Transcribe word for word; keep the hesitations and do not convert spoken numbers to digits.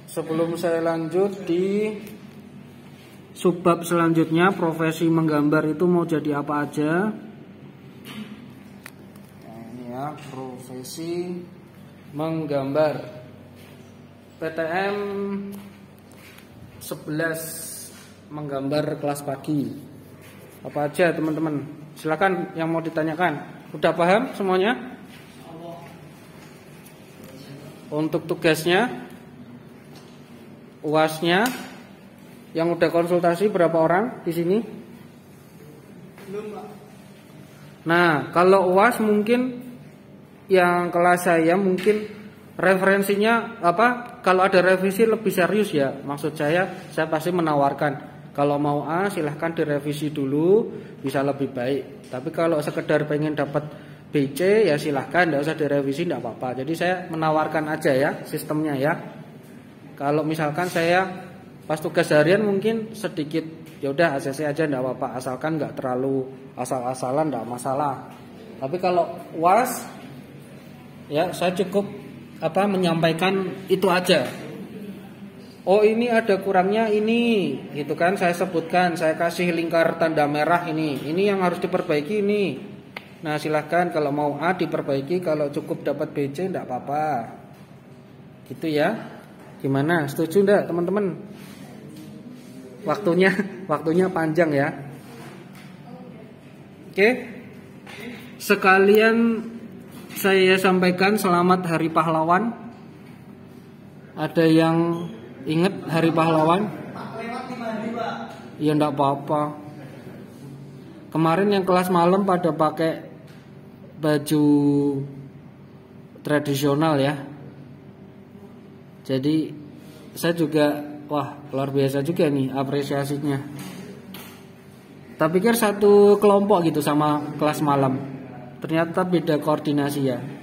sebelum saya lanjut di subbab selanjutnya, profesi menggambar itu mau jadi apa aja. Nah, ini ya, profesi menggambar. P T M sebelas menggambar kelas pagi. Apa aja teman-teman? Silakan yang mau ditanyakan. Udah paham semuanya? Untuk tugasnya, U A S-nya, yang udah konsultasi berapa orang di sini? Belum, Pak. Nah, kalau U A S mungkin yang kelas saya mungkin referensinya apa? Kalau ada revisi lebih serius ya. Maksud saya, saya pasti menawarkan kalau mau A silahkan direvisi dulu, bisa lebih baik. Tapi kalau sekedar pengen dapat B C ya silahkan, tidak usah direvisi, tidak apa-apa. Jadi saya menawarkan aja ya sistemnya ya. Kalau misalkan saya pas tugas harian mungkin sedikit, ya udah A C C aja tidak apa-apa, asalkan nggak terlalu asal-asalan, tidak masalah. Tapi kalau U A S ya saya cukup apa menyampaikan itu aja. Oh ini ada kurangnya ini, gitu kan saya sebutkan, saya kasih lingkar tanda merah ini, ini yang harus diperbaiki ini. Nah silahkan kalau mau A diperbaiki, kalau cukup dapat B C tidak apa-apa. Gitu ya. Gimana? Setuju enggak teman-teman? Waktunya waktunya panjang ya. Oke. Sekalian saya sampaikan selamat Hari Pahlawan. Ada yang ingat Hari Pahlawan? Ya enggak apa-apa. Kemarin yang kelas malam pada pakai baju tradisional ya. Jadi saya juga wah luar biasa juga nih apresiasinya. Tak pikir satu kelompok gitu sama kelas malam. Ternyata beda koordinasi ya.